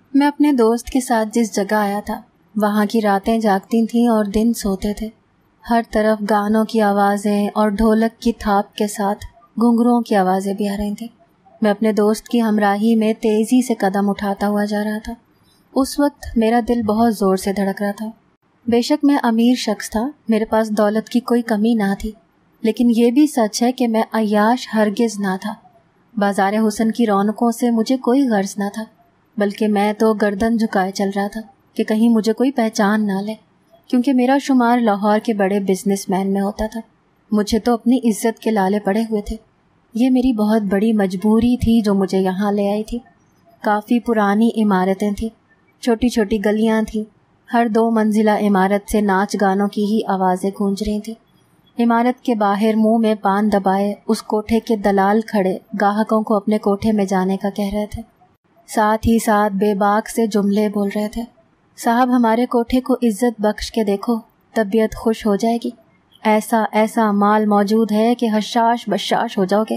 میں اپنے دوست کے ساتھ جس جگہ آیا تھا وہاں کی راتیں جاگتی تھیں اور دن سوتے تھے۔ ہر طرف گانوں کی آوازیں اور ڈھولک کی تھاپ کے ساتھ گھنگروؤں کی آوازیں بھی آ رہی تھیں۔ میں اپنے دوست کی ہمراہی میں تیزی سے قدم اٹھاتا ہوا جا رہا تھا۔ اس وقت میرا دل بہت زور سے دھڑک رہا تھا۔ بے شک میں امیر شخص تھا، میرے پاس دولت کی کوئی کمی نہ تھی، لیکن یہ بھی سچ ہے کہ میں عیاش ہرگز نہ تھا۔ بازار حسن کی رونقوں سے مجھے کوئی غرض نہ تھا، بلکہ میں تو گردن جھکائے چل رہا تھا کہ کہیں مجھے کوئی پہچان نہ لے، کیونکہ میرا شمار لاہور کے بڑے بزنس مین میں ہوتا تھا۔ مجھے تو اپنی عزت کے لالے پڑے ہوئے تھے۔ یہ میری بہت بڑی مجبوری تھی جو مجھے یہاں لے آئی تھی۔ کافی پرانی عمارتیں تھیں، چھوٹی چھوٹی گلیاں تھیں، ہر 2 منزلہ عمارت سے ناچ گانوں کی ہی آوازیں گونج رہی تھیں۔ عمارت کے باہر منہ میں پان دبائے اس کوٹھے کے دلال کھڑے گاہکوں کو اپنے کوٹھے میں جانے کا کہہ رہے تھے، ساتھ ہی ساتھ بے باک سے جملے بول رہے تھے۔ صاحب ہمارے کوٹھے کو عزت بخش کے دیکھو، طبیعت خوش ہو جائے گی، ایسا ایسا مال موجود ہے کہ حشاش بشاش ہو جاؤ گے۔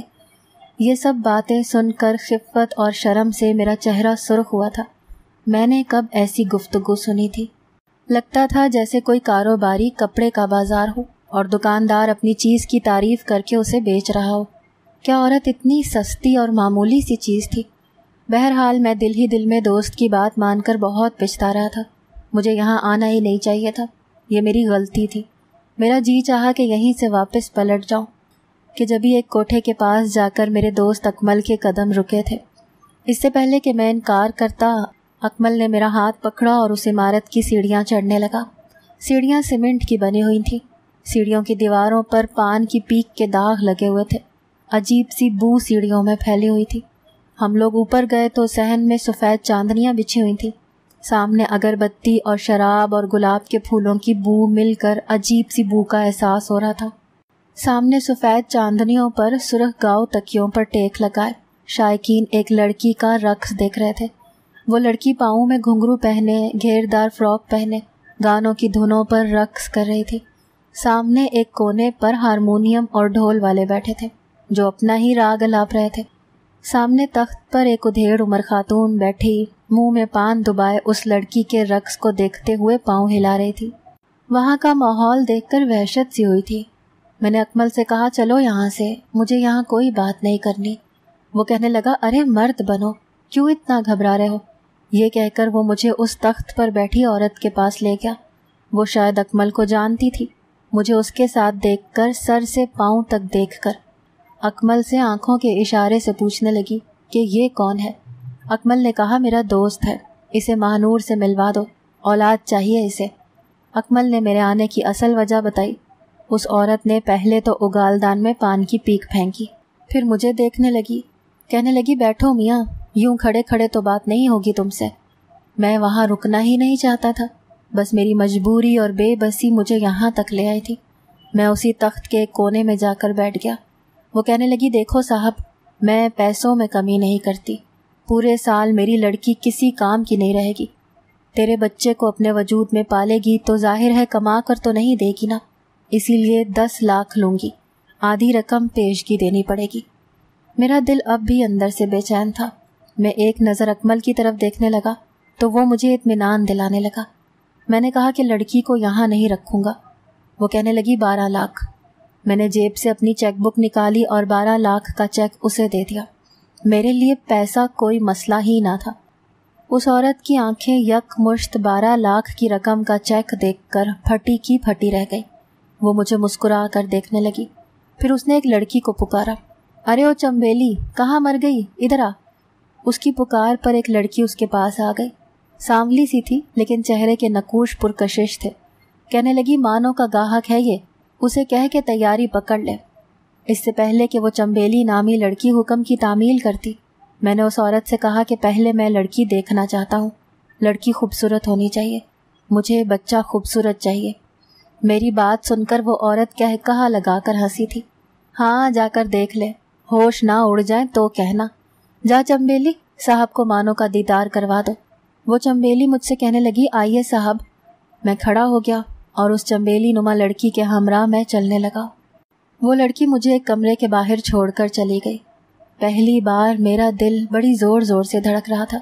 یہ سب باتیں سن کر خفت اور شرم سے میرا چہرہ سرخ ہوا تھا۔ میں نے کب ایسی گفتگو سنی تھی؟ لگتا تھا جیسے کوئی کاروباری کپڑے کا بازار ہو اور دکاندار اپنی چیز کی تعریف کر کے اسے بیچ رہا ہو۔ کیا عورت اتنی سستی اور معمولی سی چیز تھی؟ بہرحال میں دل ہی دل میں دوست کی بات مان کر بہت پچھتا رہا تھا۔ مجھے یہاں آنا ہی نہیں چاہیے تھا، یہ میری غلطی تھی۔ میرا جی چاہا کہ یہیں سے واپس پلٹ جاؤں کہ جبھی ایک کوٹھے کے پاس جا کر میرے دوست اکمل کے قدم رکے تھے۔ اس سے پہلے کہ میں انکار کرتا، اکمل نے میرا ہاتھ پکڑا اور اس عمارت کی سیڑھیاں چڑھنے لگا۔ سیڑھیاں سیمنٹ کی بنی ہوئی تھیں، سیڑھیوں کی دیواروں پر پان کی پیک کے داغ لگے ہوئے تھے، عجیب سی بو سیڑھیوں میں پھیلی ہوئی تھی۔ ہم لوگ اوپر گئے تو صحن میں سفید چاندنیاں بچھی ہوئی تھیں، سامنے اگربتی اور شراب اور گلاب کے پھولوں کی بو مل کر عجیب سی بو کا احساس ہو رہا تھا۔ سامنے سفید چاندنیوں پر سرخ گاؤ تکیوں پر ٹیک لگائے شائقین ایک لڑکی کا رقص دیکھ رہے تھے۔ وہ لڑکی پاؤں میں گھنگرو پہنے، گھیردار فراک پہنے گانوں کی دھنوں پر رقص کر رہی تھی۔ سامنے ایک کونے پر ہارمونیم اور ڈھول والے بیٹھے تھے جو اپنا ہی راگ الاپ رہے تھے۔ سامنے تخت پر ایک ادھیڑ عمر خاتون بیٹھی منہ میں پان دبائے اس لڑکی کے رقص کو دیکھتے ہوئے پاؤں ہلا رہی تھی۔ وہاں کا ماحول دیکھ کر وحشت سی ہوئی تھی۔ میں نے اکمل سے کہا، چلو یہاں سے، مجھے یہاں کوئی بات نہیں کرنی۔ وہ کہنے لگا، ارے مرد بنو، کیوں اتنا گھبرا رہے ہو؟ یہ کہہ کر وہ مجھے اس تخت پر بیٹھی عورت کے پاس لے گیا۔ وہ شاید اکمل کو جانتی تھی۔ مجھے اس کے ساتھ دیکھ کر سر سے پاؤں تک دیکھ کر اکمل سے آنکھوں کے اشارے سے پوچھنے لگی کہ یہ کون ہے؟ اکمل نے کہا، میرا دوست ہے، اسے ماہنور سے ملوا دو، اولاد چاہیے اسے۔ اکمل نے میرے آنے کی اصل وجہ بتائی۔ اس عورت نے پہلے تو اگالدان میں پان کی پیک پھینکی، پھر مجھے دیکھنے لگی، کہنے لگی، بیٹھو میاں، یوں کھڑے کھڑے تو بات نہیں ہوگی تم سے۔ میں وہاں رکنا ہی نہیں چاہتا تھا، بس میری مجبوری اور بے بسی مجھے یہاں تک لے آئی تھی۔ میں اسی تخت کے ایک کونے میں جا کر بیٹھ گیا۔ وہ کہنے لگی، دیکھو صاحب، میں پیسوں میں کمی نہیں کرتی، پورے سال میری لڑکی کسی کام کی نہیں رہے گی، تیرے بچے کو اپنے وجود میں پالے گی تو ظاہر ہے کما کر تو نہیں دے گی نا، اسی لیے 10 لاکھ لوں گی، آدھی رقم پیشگی دینی پڑے گی۔ میرا دل اب بھی اندر سے بے چین تھا۔ میں ایک نظر اکمل کی طرف دیکھنے لگا تو وہ مجھے اطمینان دلانے لگا۔ میں نے کہا کہ لڑکی کو یہاں نہیں رکھوں گا۔ وہ کہنے لگی، 12 لاکھ۔ میں نے جیب سے اپنی چیک بک نکالی اور 12 لاکھ کا چیک اسے دے دیا۔ میرے لیے پیسہ کوئی مسئلہ ہی نہ تھا۔ اس عورت کی آنکھیں یک مشت 12 لاکھ کی رقم کا چیک دیکھ کر پھٹی کی پھٹی رہ گئی۔ وہ مجھے مسکرا کر دیکھنے لگی، پھر اس نے ایک لڑکی کو پکارا، ارے او چمبیلی، کہاں مر گئی، ادھر آ۔ اس کی پکار پر ایک لڑکی اس کے پاس آ گئی، سانولی سی تھی لیکن چہرے کے نقوش پرکشش تھے۔ کہنے لگی، مانو کا گاہک ہے یہ، اسے کہہ کے تیاری پکڑ لے۔ اس سے پہلے کہ وہ چمبیلی نامی لڑکی حکم کی تعمیل کرتی، میں نے اس عورت سے کہا کہ پہلے میں لڑکی دیکھنا چاہتا ہوں، لڑکی خوبصورت ہونی چاہیے، مجھے بچہ خوبصورت چاہیے۔ میری بات سن کر وہ عورت کہا لگا کر ہنسی تھی۔ ہاں، جا کر دیکھ لے، ہوش نہ اڑ جائیں تو کہنا۔ جا چمبیلی، صاحب کو مانو کا دیدار کروا دو۔ وہ چمبیلی مجھ سے کہنے لگی، آئیے صاحب۔ میں کھڑا ہو گیا اور اس چمبیلی نما لڑکی کے ہمراہ میں چلنے لگا۔ وہ لڑکی مجھے ایک کمرے کے باہر چھوڑ کر چلی گئی۔ پہلی بار میرا دل بڑی زور زور سے دھڑک رہا تھا۔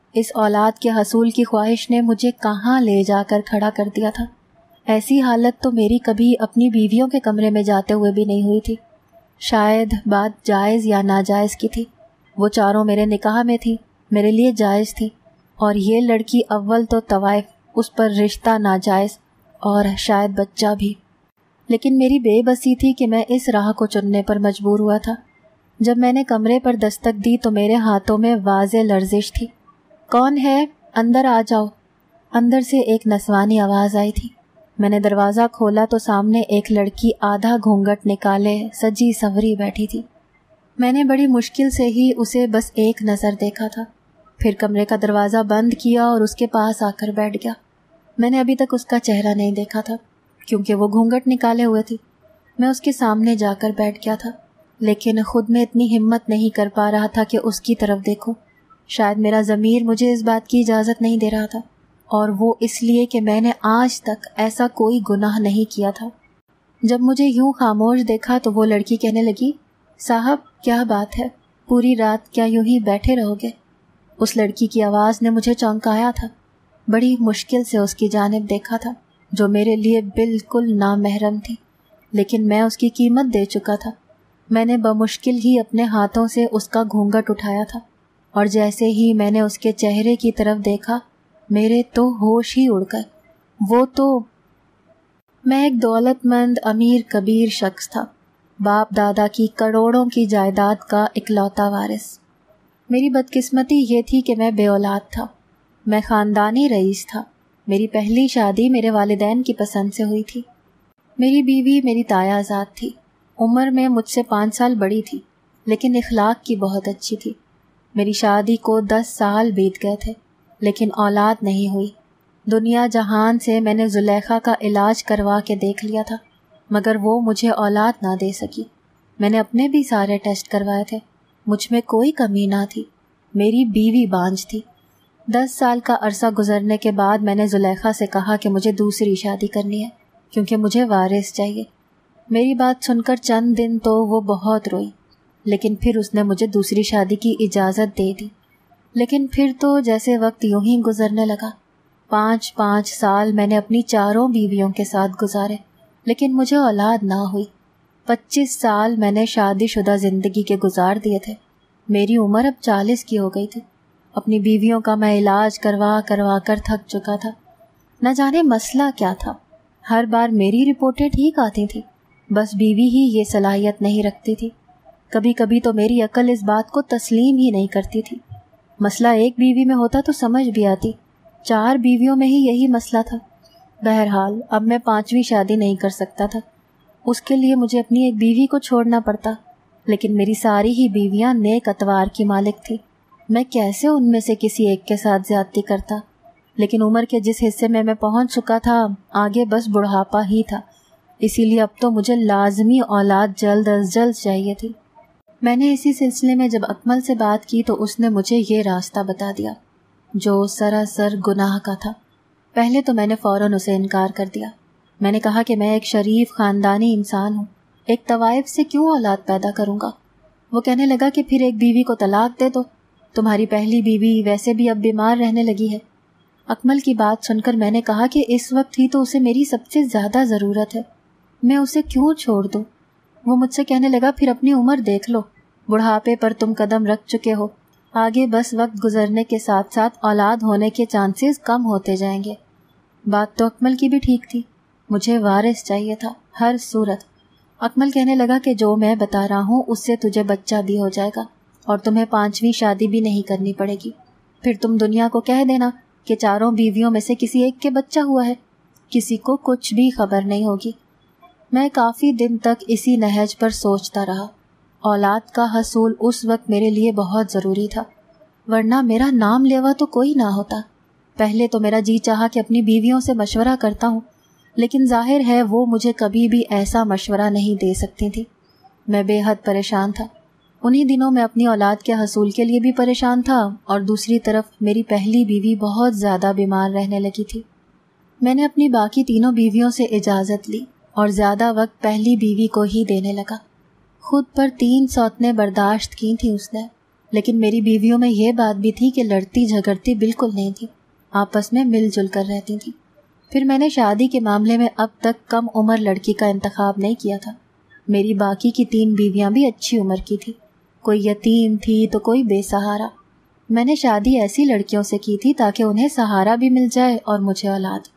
اس اولاد کے حصول کی خواہش نے مجھے کہاں لے جا کر کھڑا کر دیا تھا۔ ایسی حالت تو میری کبھی اپنی بیویوں کے کمرے میں جاتے ہوئے بھی نہیں ہوئی تھی۔ شاید بات جائز یا ناجائز کی تھی۔ وہ چاروں میرے نکاح میں تھی، میرے لیے جائز تھی، اور یہ لڑکی اول تو طوائف، اس پر رشتہ ناجائز اور شاید بچہ بھی۔ لیکن میری بے بسی تھی کہ میں اس راہ کو چننے پر مجبور ہوا تھا۔ جب میں نے کمرے پر دستک دی تو میرے ہاتھوں میں واضح لرزش تھی۔ کون ہے؟ اندر آ جاؤ۔ اندر سے ایک نسوانی آواز آئی تھی۔ میں نے دروازہ کھولا تو سامنے ایک لڑکی آدھا گھونگھٹ نکالے سجی سنوری بیٹھی تھی۔ میں نے بڑی مشکل سے ہی اسے بس ایک نظر دیکھا تھا، پھر کمرے کا دروازہ بند کیا اور اس کے پاس آ کر بیٹھ گیا۔ میں نے ابھی تک اس کا چہرہ نہیں دیکھا تھا کیونکہ وہ گھونگھٹ نکالے ہوئے تھی۔ میں اس کے سامنے جا کر بیٹھ گیا تھا، لیکن خود میں اتنی ہمت نہیں کر پا رہا تھا کہ اس کی طرف دیکھوں۔ شاید میرا ضمیر مجھے اس بات کی اجازت نہیں دے رہا تھا، اور وہ اس لیے کہ میں نے آج تک ایسا کوئی گناہ نہیں کیا تھا۔ جب مجھے یوں خاموش دیکھا تو وہ لڑکی کہنے لگی، صاحب کیا بات ہے، پوری رات کیا یوں ہی بیٹھے رہو گے؟ اس لڑکی کی آواز نے مجھے چونکایا تھا۔ بڑی مشکل سے اس کی جانب دیکھا تھا، جو میرے لیے بالکل نامحرم تھی، لیکن میں اس کی قیمت دے چکا تھا۔ میں نے بمشکل ہی اپنے ہاتھوں سے اس کا گھونگھٹ اٹھایا تھا، اور جیسے ہی میں نے اس کے چہرے کی طرف دیکھا میرے تو ہوش ہی اڑ گئے۔ وہ تو میں ایک دولت مند امیر کبیر شخص تھا، باپ دادا کی کروڑوں کی جائیداد کا اکلوتا وارث۔ میری بدقسمتی یہ تھی کہ میں بے اولاد تھا۔ میں خاندانی رئیس تھا۔ میری پہلی شادی میرے والدین کی پسند سے ہوئی تھی۔ میری بیوی میری تایا ذات تھی، عمر میں مجھ سے 5 سال بڑی تھی، لیکن اخلاق کی بہت اچھی تھی۔ میری شادی کو 10 سال بیت گئے تھے، لیکن اولاد نہیں ہوئی۔ دنیا جہان سے میں نے زلیخا کا علاج کروا کے دیکھ لیا تھا، مگر وہ مجھے اولاد نہ دے سکی۔ میں نے اپنے بھی سارے ٹیسٹ کروائے تھے، مجھ میں کوئی کمی نہ تھی۔ میری بیوی بانجھ تھی۔ 10 سال کا عرصہ گزرنے کے بعد میں نے زلیخا سے کہا کہ مجھے دوسری شادی کرنی ہے کیونکہ مجھے وارث چاہیے۔ میری بات سن کر چند دن تو وہ بہت روئی، لیکن پھر اس نے مجھے دوسری شادی کی اجازت دے دی۔ لیکن پھر تو جیسے وقت یوں ہی گزرنے لگا۔ 5 سال میں نے اپنی 4 بیویوں کے ساتھ گزارے، لیکن مجھے اولاد نہ ہوئی۔ 25 سال میں نے شادی شدہ زندگی کے گزار دیے تھے۔ میری عمر اب 40 کی ہو گئی تھی۔ اپنی بیویوں کا میں علاج کروا کر تھک چکا تھا۔ نہ جانے مسئلہ کیا تھا، ہر بار میری رپورٹیں ٹھیک آتی تھیں، بس بیوی ہی یہ صلاحیت نہیں رکھتی تھی۔ کبھی کبھی تو میری عقل اس بات کو تسلیم ہی نہیں کرتی تھی۔ مسئلہ ایک بیوی میں ہوتا تو سمجھ بھی آتی، 4 بیویوں میں ہی یہی مسئلہ تھا۔ بہرحال اب میں 5ویں شادی نہیں کر سکتا تھا، اس کے لیے مجھے اپنی ایک بیوی کو چھوڑنا پڑتا، لیکن میری ساری ہی بیویاں نیک اتوار کی مالک تھی۔ میں کیسے ان میں سے کسی ایک کے ساتھ زیادتی کرتا؟ لیکن عمر کے جس حصے میں پہنچ چکا تھا آگے بس بڑھاپا ہی تھا، اسی لیے اب تو مجھے لازمی اولاد جلد از جلد چاہیے تھی۔ میں نے اسی سلسلے میں جب اکمل سے بات کی تو اس نے مجھے یہ راستہ بتا دیا جو سراسر گناہ کا تھا۔ پہلے تو میں نے فوراً اسے انکار کر دیا۔ میں نے کہا کہ میں ایک شریف خاندانی انسان ہوں، ایک طوائف سے کیوں اولاد پیدا کروں گا؟ وہ کہنے لگا کہ پھر ایک بیوی کو طلاق دے دو، تمہاری پہلی بیوی ویسے بھی اب بیمار رہنے لگی ہے۔ اکمل کی بات سن کر میں نے کہا کہ اس وقت ہی تو اسے میری سب سے زیادہ ضرورت ہے، میں اسے کیوں چھوڑ دوں؟ وہ مجھ سے کہنے لگا پھر اپنی عمر دیکھ لو، بڑھاپے پر تم قدم رکھ چکے ہو، آگے بس وقت گزرنے کے ساتھ ساتھ اولاد ہونے کے چانسز کم ہوتے جائیں گے۔ بات تو اکمل کی بھی ٹھیک تھی، مجھے وارث چاہیے تھا ہر صورت۔ اکمل کہنے لگا کہ جو میں بتا رہا ہوں اس سے تجھے بچہ بھی ہو جائے گا اور تمہیں 5ویں شادی بھی نہیں کرنی پڑے گی، پھر تم دنیا کو کہہ دینا کہ 4 بیویوں میں سے کسی ایک کے بچہ ہوا ہے، کسی کو کچھ بھی خبر نہیں ہوگی۔ میں کافی دن تک اسی نہج پر سوچتا رہا۔ اولاد کا حصول اس وقت میرے لیے بہت ضروری تھا، ورنہ میرا نام لیوا تو کوئی نہ ہوتا۔ پہلے تو میرا جی چاہا کہ اپنی بیویوں سے مشورہ کرتا ہوں، لیکن ظاہر ہے وہ مجھے کبھی بھی ایسا مشورہ نہیں دے سکتی تھی۔ میں بے حد پریشان تھا۔ انہی دنوں میں اپنی اولاد کے حصول کے لیے بھی پریشان تھا، اور دوسری طرف میری پہلی بیوی بہت زیادہ بیمار رہنے لگی تھی۔ میں نے اپنی باقی 3 بیویوں سے اجازت لی اور زیادہ وقت پہلی بیوی کو ہی دینے لگا۔ خود پر 3 سوتنیں برداشت کی تھیں اس نے، لیکن میری بیویوں میں یہ بات بھی تھی کہ لڑتی جھگڑتی بالکل نہیں تھی، آپس میں مل جل کر رہتی تھیں۔ پھر میں نے شادی کے معاملے میں اب تک کم عمر لڑکی کا انتخاب نہیں کیا تھا۔ میری باقی کی 3 بیویاں بھی اچھی عمر کی تھی، کوئی یتیم تھی تو کوئی بے سہارا۔ میں نے شادی ایسی لڑکیوں سے کی تھی تاکہ انہیں سہارا بھی مل جائے اور مجھے اولاد۔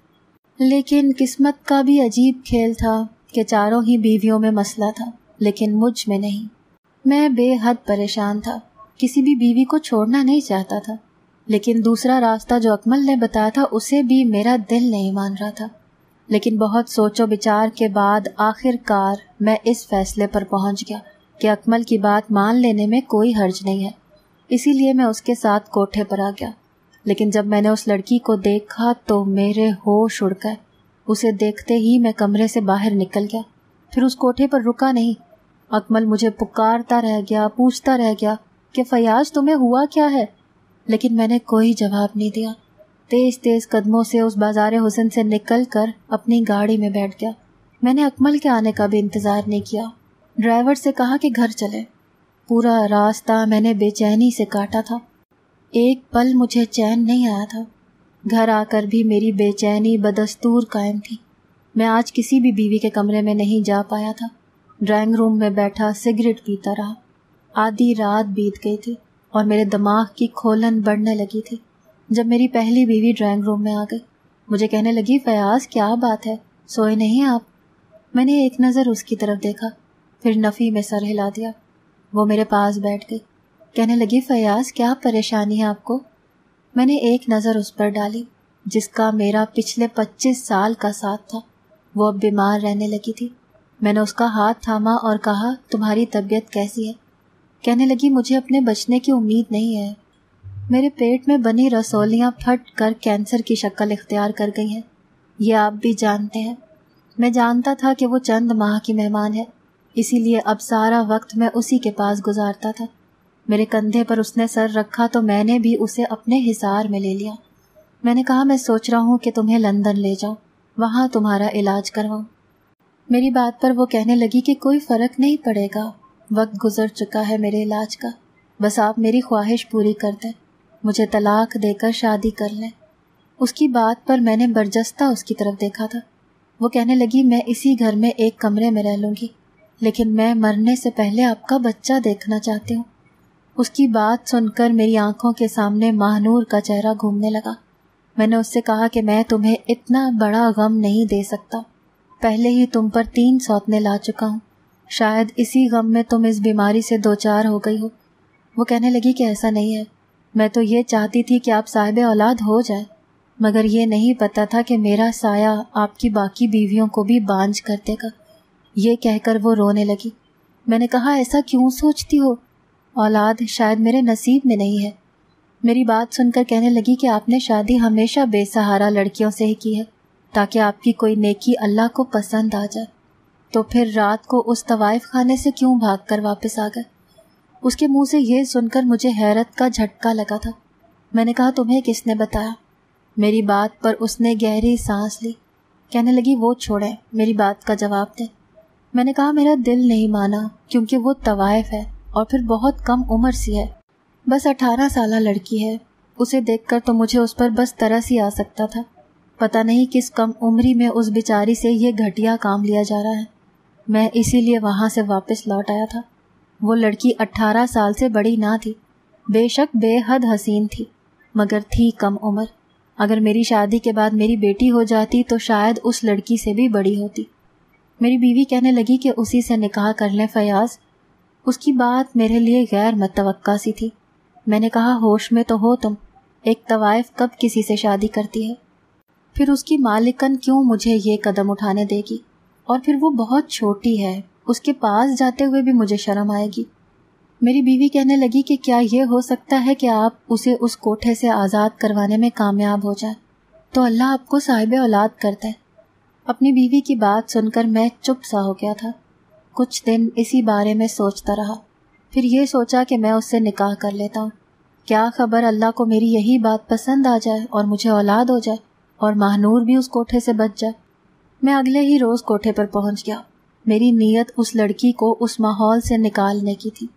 لیکن قسمت کا بھی عجیب کھیل تھا کہ چاروں ہی بیویوں میں مسئلہ تھا، لیکن مجھ میں نہیں۔ میں بے حد پریشان تھا، کسی بھی بیوی کو چھوڑنا نہیں چاہتا تھا، لیکن دوسرا راستہ جو اکمل نے بتایا تھا اسے بھی میرا دل نہیں مان رہا تھا۔ لیکن بہت سوچ و بچار کے بعد آخر کار میں اس فیصلے پر پہنچ گیا کہ اکمل کی بات مان لینے میں کوئی حرج نہیں ہے۔ اسی لیے میں اس کے ساتھ کوٹھے پر آ گیا۔ لیکن جب میں نے اس لڑکی کو دیکھا تو میرے ہوش اڑ گئے۔ اسے دیکھتے ہی میں کمرے سے باہر نکل گیا، پھر اس کوٹھے پر رکا نہیں۔ اکمل مجھے پکارتا رہ گیا، پوچھتا رہ گیا کہ فیاض تمہیں ہوا کیا ہے، لیکن میں نے کوئی جواب نہیں دیا۔ تیز تیز قدموں سے اس بازار حسن سے نکل کر اپنی گاڑی میں بیٹھ گیا۔ میں نے اکمل کے آنے کا بھی انتظار نہیں کیا، ڈرائیور سے کہا کہ گھر چلے۔ پورا راستہ میں نے بے چینی سے کاٹا تھا، ایک پل مجھے چین نہیں آیا تھا۔ گھر آ کر بھی میری بے چینی بدستور قائم تھی۔ میں آج کسی بھی بیوی کے کمرے میں نہیں جا پایا تھا۔ ڈرائنگ روم میں بیٹھا سگریٹ پیتا رہا۔ آدھی رات بیت گئی تھی اور میرے دماغ کی کھولن بڑھنے لگی تھی جب میری پہلی بیوی ڈرائنگ روم میں آ گئی۔ مجھے کہنے لگی، فیاض کیا بات ہے، سوئے نہیں آپ؟ میں نے ایک نظر اس کی طرف دیکھا، پھر نفی میں سر ہلا دیا۔ وہ میرے پاس بیٹھ گئی، کہنے لگی، فیاض کیا پریشانی ہے آپ کو؟ میں نے ایک نظر اس پر ڈالی جس کا میرا پچھلے 25 سال کا ساتھ تھا۔ وہ اب بیمار رہنے لگی تھی۔ میں نے اس کا ہاتھ تھاما اور کہا، تمہاری طبیعت کیسی ہے؟ کہنے لگی، مجھے اپنے بچنے کی امید نہیں ہے۔ میرے پیٹ میں بنی رسولیاں پھٹ کر کینسر کی شکل اختیار کر گئی ہیں، یہ آپ بھی جانتے ہیں۔ میں جانتا تھا کہ وہ چند ماہ کی مہمان ہے، اسی لیے اب سارا وقت میں اسی کے پاس گزارتا تھا۔ میرے کندھے پر اس نے سر رکھا تو میں نے بھی اسے اپنے حصار میں لے لیا۔ میں نے کہا، میں سوچ رہا ہوں کہ تمہیں لندن لے جاؤں، وہاں تمہارا علاج کرواؤں۔ میری بات پر وہ کہنے لگی کہ کوئی فرق نہیں پڑے گا، وقت گزر چکا ہے میرے علاج کا، بس آپ میری خواہش پوری کر دیں، مجھے طلاق دے کر شادی کر لیں۔ اس کی بات پر میں نے برجستہ اس کی طرف دیکھا تھا۔ وہ کہنے لگی، میں اسی گھر میں ایک کمرے میں رہ لوں گی، لیکن میں مرنے سے پہلے آپ کا بچہ دیکھنا چاہتی ہوں۔ اس کی بات سن کر میری آنکھوں کے سامنے ماہنور کا چہرہ گھومنے لگا۔ میں نے اس سے کہا کہ میں تمہیں اتنا بڑا غم نہیں دے سکتا، پہلے ہی تم پر 3 سوتنے لا چکا ہوں، شاید اسی غم میں تم اس بیماری سے دوچار ہو گئی ہو۔ وہ کہنے لگی کہ ایسا نہیں ہے، میں تو یہ چاہتی تھی کہ آپ صاحب اولاد ہو جائیں، مگر یہ نہیں پتا تھا کہ میرا سایہ آپ کی باقی بیویوں کو بھی بانجھ کر دے گا۔ یہ کہہ کر وہ رونے لگی۔ میں نے کہا، ایسا کیوں سوچتی ہو؟ اولاد شاید میرے نصیب میں نہیں ہے۔ میری بات سن کر کہنے لگی کہ آپ نے شادی ہمیشہ بے سہارا لڑکیوں سے ہی کی ہے تاکہ آپ کی کوئی نیکی اللہ کو پسند آ جائے، تو پھر رات کو اس طوائف خانے سے کیوں بھاگ کر واپس آ گئے؟ اس کے منہ سے یہ سن کر مجھے حیرت کا جھٹکا لگا تھا۔ میں نے کہا، تمہیں کس نے بتایا؟ میری بات پر اس نے گہری سانس لی، کہنے لگی، وہ چھوڑیں، میری بات کا جواب دیں۔ میں نے کہا، میرا دل نہیں مانا کیونکہ وہ طوائف ہے اور پھر بہت کم عمر سی ہے، بس 18 سالہ لڑکی ہے، اسے دیکھ کر تو مجھے اس پر بس ترس ہی آ سکتا تھا۔ پتہ نہیں کس کم عمری میں اس بیچاری سے یہ گھٹیا کام لیا جا رہا ہے، میں اسی لیے وہاں سے واپس لوٹ آیا تھا۔ وہ لڑکی 18 سال سے بڑی نہ تھی، بے شک بے حد حسین تھی، مگر تھی کم عمر۔ اگر میری شادی کے بعد میری بیٹی ہو جاتی تو شاید اس لڑکی سے بھی بڑی ہوتی۔ میری بیوی کہنے لگی کہ اسی سے نکاح کر لیں فیاض۔ اس کی بات میرے لیے غیر متوقع سی تھی۔ میں نے کہا، ہوش میں تو ہو تم، ایک طوائف کب کسی سے شادی کرتی ہے؟ پھر اس کی مالکن کیوں مجھے یہ قدم اٹھانے دے گی؟ اور پھر وہ بہت چھوٹی ہے، اس کے پاس جاتے ہوئے بھی مجھے شرم آئے گی۔ میری بیوی کہنے لگی کہ کیا یہ ہو سکتا ہے کہ آپ اسے اس کوٹھے سے آزاد کروانے میں کامیاب ہو جائیں تو اللہ آپ کو صاحب اولاد کر دے۔ اپنی بیوی کی بات سن کر میں چپ سا ہو گیا تھا۔ کچھ دن اسی بارے میں سوچتا رہا، پھر یہ سوچا کہ میں اس سے نکاح کر لیتا ہوں، کیا خبر اللہ کو میری یہی بات پسند آ جائے اور مجھے اولاد ہو جائے اور ماہنور بھی اس کوٹھے سے بچ جائے۔ میں اگلے ہی روز کوٹھے پر پہنچ گیا۔ میری نیت اس لڑکی کو اس ماحول سے نکالنے کی تھی۔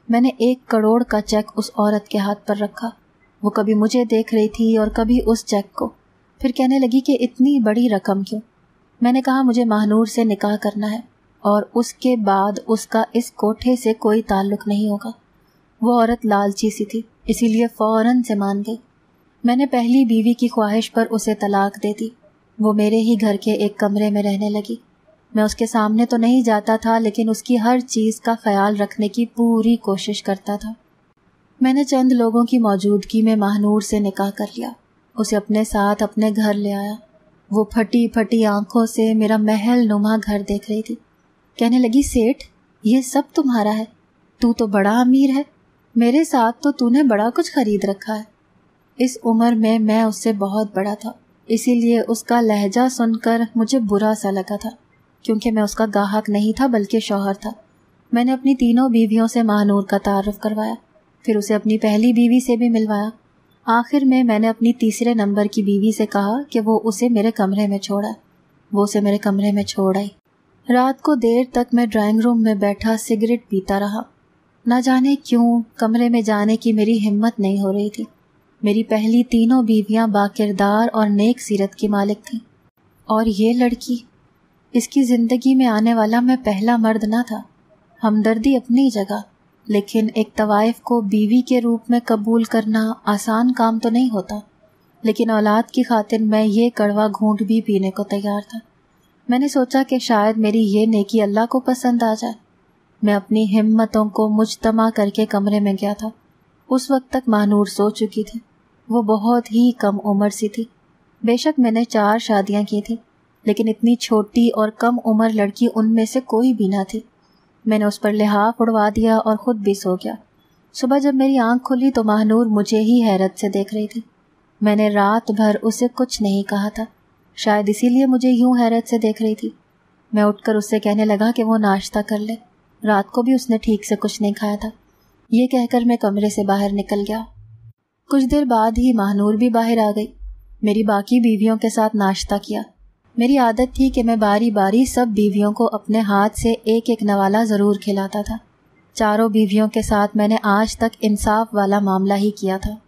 میں نے 1 کروڑ کا چیک اس عورت کے ہاتھ پر رکھا۔ وہ کبھی مجھے دیکھ رہی تھی اور کبھی اس چیک کو، پھر کہنے لگی کہ اتنی بڑی رقم کیوں؟ میں نے کہا مجھے ماہنور سے نکاح کرنا ہے اور اس کے بعد اس کا اس کوٹھے سے کوئی تعلق نہیں ہوگا۔ وہ عورت لالچی سی تھی، اسی لیے فوراً سے مان گئی۔ میں نے پہلی بیوی کی خواہش پر اسے طلاق دے دی۔ وہ میرے ہی گھر کے ایک کمرے میں رہنے لگی۔ میں اس کے سامنے تو نہیں جاتا تھا، لیکن اس کی ہر چیز کا خیال رکھنے کی پوری کوشش کرتا تھا۔ میں نے چند لوگوں کی موجودگی میں ماہنور سے نکاح کر لیا، اسے اپنے ساتھ اپنے گھر لے آیا۔ وہ پھٹی پھٹی آنکھوں سے میرا محل نما گھر دیکھ رہی تھی۔ کہنے لگی، سیٹھ، یہ سب تمہارا ہے؟ تو بڑا امیر ہے، میرے ساتھ تو نے بڑا کچھ خرید رکھا ہے۔ اس عمر میں اس سے بہت بڑا تھا، اسی لیے اس کا لہجہ سن کر مجھے برا سا لگا تھا، کیونکہ میں اس کا گاہک نہیں تھا بلکہ شوہر تھا۔ میں نے اپنی تینوں بیویوں سے ماہنور کا تعارف کروایا، پھر اسے اپنی پہلی بیوی سے بھی ملوایا۔ آخر میں نے اپنی تیسرے نمبر کی بیوی سے کہا کہ وہ اسے میرے کمرے میں چھوڑا۔ وہ اسے میرے کمرے میں چھوڑ آئی۔ رات کو دیر تک میں ڈرائنگ روم میں بیٹھا سگریٹ پیتا رہا۔ نہ جانے کیوں کمرے میں جانے کی میری ہمت نہیں ہو رہی تھی۔ میری پہلی تینوں بیویاں باکردار اور نیک سیرت کی مالک تھیں، اور یہ لڑکی، اس کی زندگی میں آنے والا میں پہلا مرد نہ تھا۔ ہمدردی اپنی جگہ، لیکن ایک طوائف کو بیوی کے روپ میں قبول کرنا آسان کام تو نہیں ہوتا، لیکن اولاد کی خاطر میں یہ کڑوا گھونٹ بھی پینے کو تیار تھا۔ میں نے سوچا کہ شاید میری یہ نیکی اللہ کو پسند آ جائے۔ میں اپنی ہمتوں کو مجتمع کر کے کمرے میں گیا تھا۔ اس وقت تک ماہنور سو چکی تھی۔ وہ بہت ہی کم عمر سی تھی۔ بے شک میں نے 4 شادیاں کی تھیں، لیکن اتنی چھوٹی اور کم عمر لڑکی ان میں سے کوئی بھی نہ تھی۔ میں نے اس پر لحاف اڑوا دیا اور خود بھی سو گیا۔ صبح جب میری آنکھ کھلی تو ماہنور مجھے ہی حیرت سے دیکھ رہی تھی۔ میں نے رات بھر اسے کچھ نہیں کہا تھا، شاید اسی لیے مجھے یوں حیرت سے دیکھ رہی تھی۔ میں اٹھ کر اس سے کہنے لگا کہ وہ ناشتہ کر لے، رات کو بھی اس نے ٹھیک سے کچھ نہیں کھایا تھا۔ یہ کہہ کر میں کمرے سے باہر نکل گیا۔ کچھ دیر بعد ہی ماہنور بھی باہر آ گئی۔ میری باقی بیویوں کے ساتھ ناشتہ کیا۔ میری عادت تھی کہ میں باری باری سب بیویوں کو اپنے ہاتھ سے ایک ایک نوالہ ضرور کھلاتا تھا۔ چاروں بیویوں کے ساتھ میں نے آج تک انصاف والا معاملہ ہی کیا تھا۔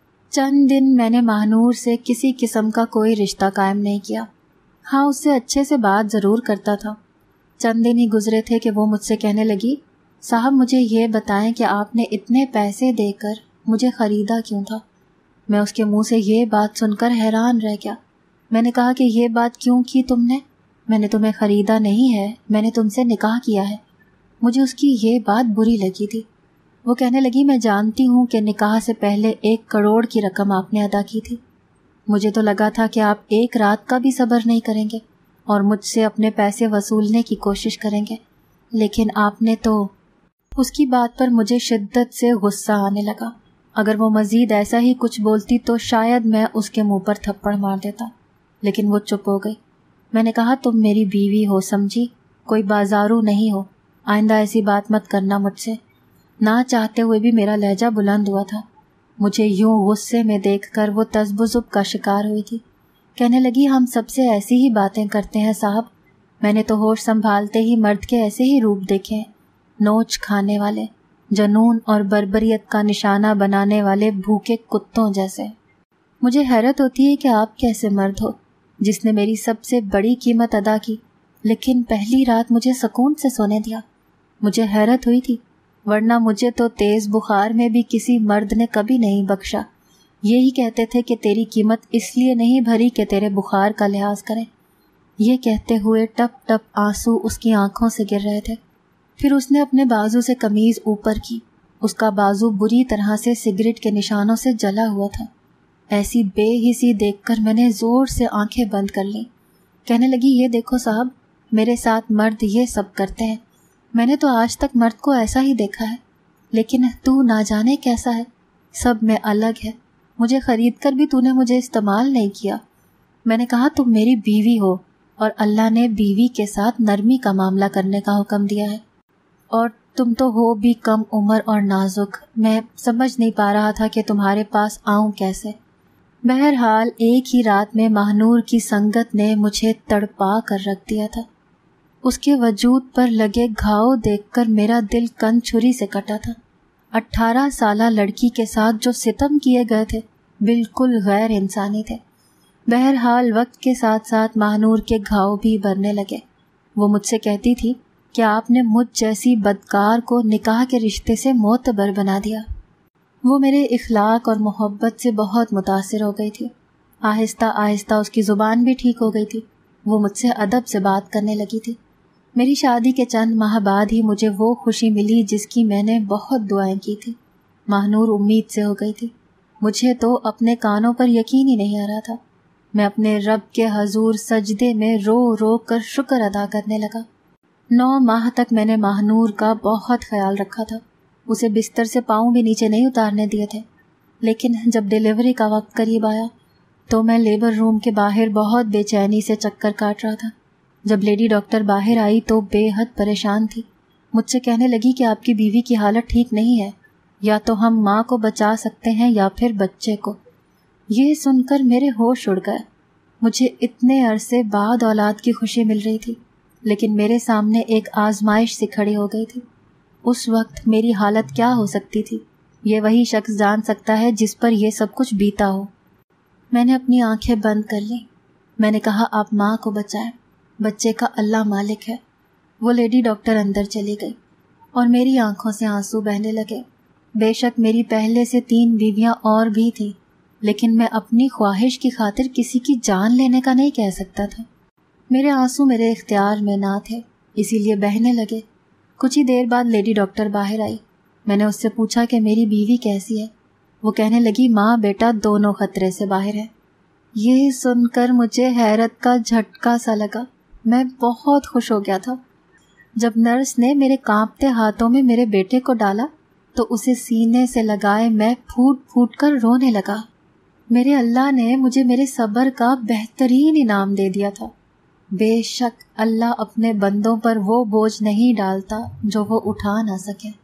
چند دن میں نے ماہنور سے کسی قسم کا کوئی رشتہ قائم نہیں کیا۔ ہاں، اس سے اچھے سے بات ضرور کرتا تھا۔ چند دن ہی گزرے تھے کہ وہ مجھ سے کہنے لگی، صاحب مجھے یہ بتائیں کہ آپ نے اتنے پیسے دے کر مجھے خریدا کیوں تھا؟ میں اس کے منہ سے یہ بات سن کر حیران رہ گیا۔ میں نے کہا کہ یہ بات کیوں کی تم نے؟ میں نے تمہیں خریدا نہیں ہے، میں نے تم سے نکاح کیا ہے۔ مجھے اس کی یہ بات بری لگی تھی۔ وہ کہنے لگی، میں جانتی ہوں کہ نکاح سے پہلے 1 کروڑ کی رقم آپ نے ادا کی تھی۔ مجھے تو لگا تھا کہ آپ 1 رات کا بھی صبر نہیں کریں گے اور مجھ سے اپنے پیسے وصولنے کی کوشش کریں گے، لیکن آپ نے تو… اس کی بات پر مجھے شدت سے غصہ آنے لگا۔ اگر وہ مزید ایسا ہی کچھ بولتی تو شاید میں اس کے منہ پر تھپڑ مار دیتا، لیکن وہ چپ ہو گئی۔ میں نے کہا، تم میری بیوی ہو، سمجھی، کوئی بازارو نہیں ہو۔ آئندہ ایسی بات مت کرنا مجھ سے۔ نہ چاہتے ہوئے بھی میرا لہجہ بلند ہوا تھا۔ مجھے یوں غصے میں دیکھ کر وہ تذبذب کا شکار ہوئی تھی۔ کہنے لگی، ہم سب سے ایسی ہی باتیں کرتے ہیں صاحب۔ میں نے تو ہوش سنبھالتے ہی مرد کے ایسے ہی روپ دیکھے ہیں، نوچ کھانے والے، جنون اور بربریت کا نشانہ بنانے والے بھوکے کتوں جیسے۔ مجھے حیرت ہوتی ہے کہ آپ کیسے مرد ہو جس نے میری سب سے بڑی قیمت ادا کی، لیکن پہلی رات مجھے سکون سے سونے دیا۔ مجھے حیرت ہوئی تھی، ورنہ مجھے تو تیز بخار میں بھی کسی مرد نے کبھی نہیں بخشا۔ یہی کہتے تھے کہ تیری قیمت اس لیے نہیں بھری کہ تیرے بخار کا لحاظ کریں۔ یہ کہتے ہوئے ٹپ ٹپ آنسو اس کی آنکھوں سے گر رہے تھے۔ پھر اس نے اپنے بازو سے قمیض اوپر کی۔ اس کا بازو بری طرح سے سگریٹ کے نشانوں سے جلا ہوا تھا۔ ایسی بے حسی دیکھ کر میں نے زور سے آنکھیں بند کر لیں۔ کہنے لگی، یہ دیکھو صاحب، میرے ساتھ مرد یہ سب کرتے ہیں۔ میں نے تو آج تک مرد کو ایسا ہی دیکھا ہے، لیکن تو نہ جانے کیسا ہے، سب میں الگ ہے۔ مجھے خرید کر بھی تو نے مجھے استعمال نہیں کیا۔ میں نے کہا، تم میری بیوی ہو اور اللہ نے بیوی کے ساتھ نرمی کا معاملہ کرنے کا حکم دیا ہے، اور تم تو ہو بھی کم عمر اور نازک۔ میں سمجھ نہیں پا رہا تھا کہ تمہارے پاس آؤں کیسے۔ بہرحال ایک ہی رات میں ماہنور کی سنگت نے مجھے تڑپا کر رکھ دیا تھا۔ اس کے وجود پر لگے گھاؤ دیکھ کر میرا دل کن چھری سے کٹا تھا۔ 18 سالہ لڑکی کے ساتھ جو ستم کیے گئے تھے بالکل غیر انسانی تھے۔ بہرحال وقت کے ساتھ ساتھ ماہنور کے گھاؤ بھی بھرنے لگے۔ وہ مجھ سے کہتی تھی کہ آپ نے مجھ جیسی بدکار کو نکاح کے رشتے سے معتبر بنا دیا۔ وہ میرے اخلاق اور محبت سے بہت متاثر ہو گئی تھی۔ آہستہ آہستہ اس کی زبان بھی ٹھیک ہو گئی تھی۔ وہ مجھ سے ادب سے بات کرنے لگی تھی۔ میری شادی کے چند ماہ بعد ہی مجھے وہ خوشی ملی جس کی میں نے بہت دعائیں کی تھی۔ ماہنور امید سے ہو گئی تھی۔ مجھے تو اپنے کانوں پر یقین ہی نہیں آ رہا تھا۔ میں اپنے رب کے حضور سجدے میں رو رو کر شکر ادا کرنے لگا۔ 9 ماہ تک میں نے ماہنور کا بہت خیال رکھا تھا۔ اسے بستر سے پاؤں بھی نیچے نہیں اتارنے دیے تھے۔ لیکن جب ڈیلیوری کا وقت قریب آیا تو میں لیبر روم کے باہر بہت بے چینی سے چکر کاٹ رہا تھا۔ جب لیڈی ڈاکٹر باہر آئی تو بے حد پریشان تھی۔ مجھ سے کہنے لگی کہ آپ کی بیوی کی حالت ٹھیک نہیں ہے، یا تو ہم ماں کو بچا سکتے ہیں یا پھر بچے کو۔ یہ سن کر میرے ہوش اڑ گئے۔ مجھے اتنے عرصے بعد اولاد کی خوشی مل رہی تھی، لیکن میرے سامنے ایک آزمائش سی کھڑی ہو گئی تھی۔ اس وقت میری حالت کیا ہو سکتی تھی، یہ وہی شخص جان سکتا ہے جس پر یہ سب کچھ بیتا ہو۔ میں نے اپنی آنکھیں بند کر لیں۔ میں نے کہا آپ ماں کو بچائیں، بچے کا اللہ مالک ہے۔ وہ لیڈی ڈاکٹر اندر چلی گئی اور میری آنکھوں سے آنسو بہنے لگے۔ بے شک میری پہلے سے 3 بیویاں اور بھی تھیں، لیکن میں اپنی خواہش کی خاطر کسی کی جان لینے کا نہیں کہہ سکتا تھا۔ میرے آنسو میرے اختیار میں نہ تھے، اسی لیے بہنے لگے۔ کچھ ہی دیر بعد لیڈی ڈاکٹر باہر آئی۔ میں نے اس سے پوچھا کہ میری بیوی کیسی ہے۔ وہ کہنے لگی ماں بیٹا دونوں خطرے سے باہر ہیں۔ یہ سن کر مجھے حیرت کا جھٹکا سا لگا۔ میں بہت خوش ہو گیا تھا۔ جب نرس نے میرے کانپتے ہاتھوں میں میرے بیٹے کو ڈالا تو اسے سینے سے لگائے میں پھوٹ پھوٹ کر رونے لگا۔ میرے اللہ نے مجھے میرے صبر کا بہترین انعام دے دیا تھا۔ بے شک اللہ اپنے بندوں پر وہ بوجھ نہیں ڈالتا جو وہ اٹھا نہ سکے۔